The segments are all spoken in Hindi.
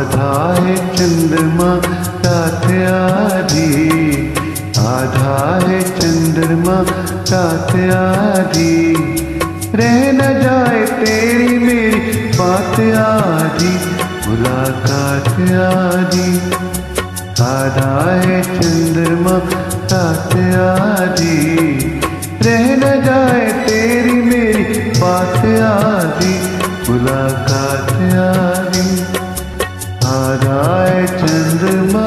आधा है चंद्रमा रात आधी, आधा है चंद्रमा रात आधी, रह न जाए तेरी मेरी बात आधी, मुलाकात आधी। आधा है चंद्रमा रात आधी, रह न जाए तेरी मेरी बात आधी, मुलाकात आधी। आधा है चंद्रमा।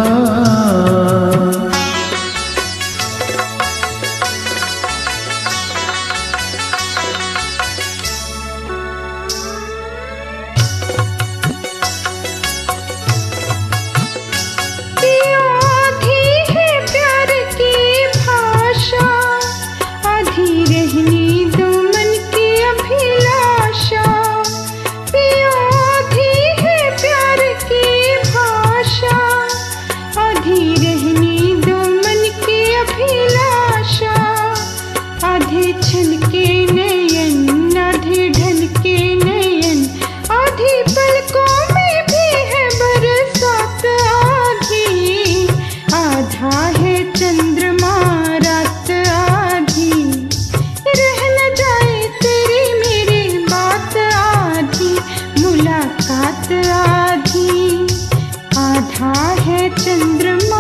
छलके नयन आधे ढलके नयन, आधी पलकों में भी है बरसात आधी। आधा है चंद्रमा रात आधी, रह न जाए तेरी मेरी बात आधी, मुलाकात आधी। आधा है चंद्रमा।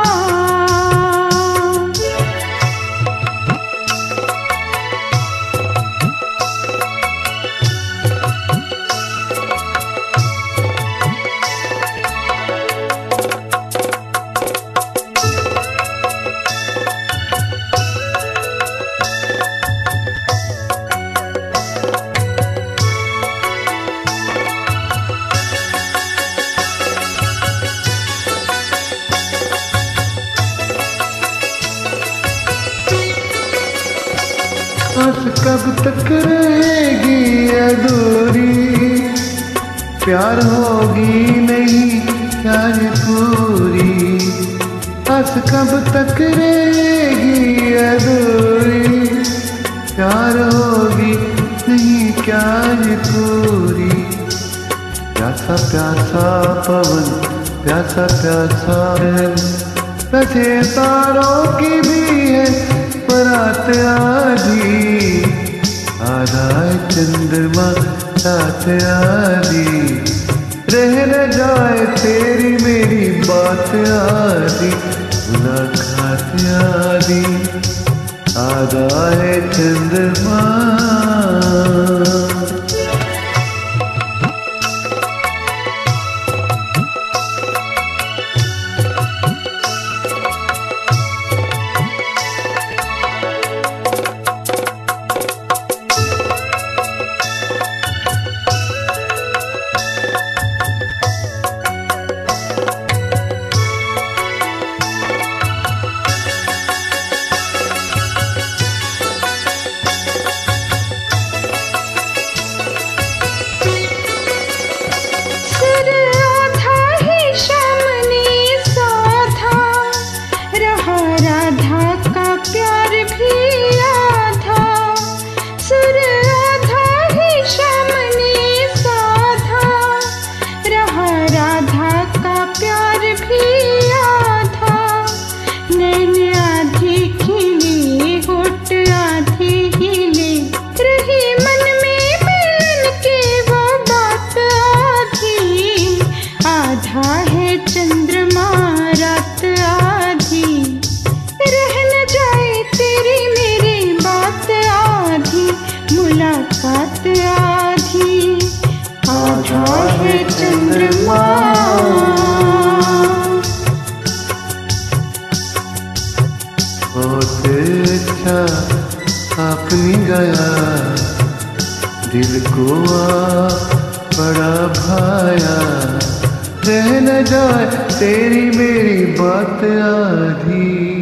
आस कब तक रहेगी अधूरी, प्यार होगी नहीं क्या ये पूरी। आस कब तक रहेगी अधूरी, प्यार होगी नहीं क्या ये पूरी। प्यासा प्यासा पवन, प्यासा प्यासा दिल, वैसे तारों की भी है रात आधी। आधा है चंद्रमा रात आधी, रह न जाए तेरी मेरी बात आधी, मुलाकात आधी। आधा है चंद्रमा। चंद्रमा रात आधी, रह न जाए तेरी मेरी बात आधी, मुलाकात आधी। आधा है चंद्रमा। बहुत अच्छा अपनी गया, दिल को बड़ा भाया, रह न जाए तेरी मेरी बात आधी।